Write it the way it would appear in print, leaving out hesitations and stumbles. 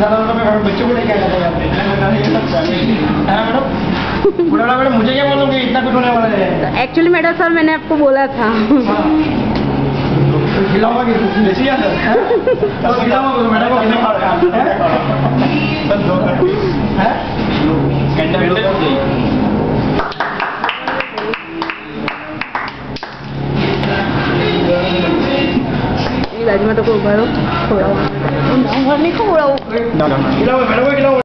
बच्चों को लेके आया मैडम। बुढ़ा मैडम मुझे क्या बोलोगे, इतना कुछ होने वाला है? एक्चुअली मैडम सर मैंने आपको बोला था। खिलाऊंगा मैडम को राजमा तो को भरो थोड़ा नहीं खोड़ा